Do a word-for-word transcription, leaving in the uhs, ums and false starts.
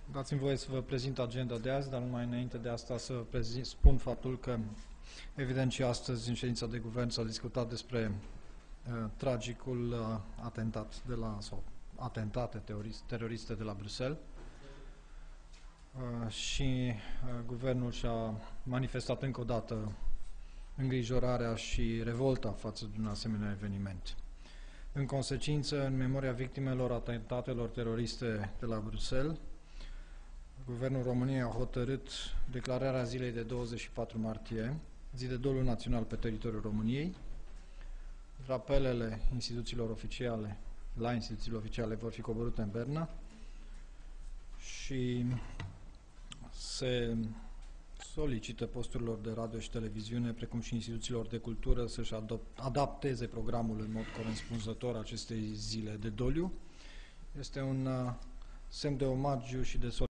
Dați-mi voie să vă prezint agenda de azi, dar numai înainte de asta să vă prezint, spun faptul că, evident, și astăzi, în ședința de guvern, s-a discutat despre uh, tragicul uh, atentat de la, sau atentate teroriste, teroriste de la Bruxelles uh, și uh, guvernul și-a manifestat încă o dată îngrijorarea și revolta față de un asemenea eveniment. În consecință, în memoria victimelor atentatelor teroriste de la Bruxelles, Guvernul României a hotărât declararea zilei de douăzeci și patru martie, zi de doliu național pe teritoriul României. Drapelele instituțiilor oficiale, la instituțiile oficiale, vor fi coborâte în Berna și se solicită posturilor de radio și televiziune, precum și instituțiilor de cultură, să-și adapteze programul în mod corespunzător acestei zile de doliu. Este un uh, semn de omagiu și de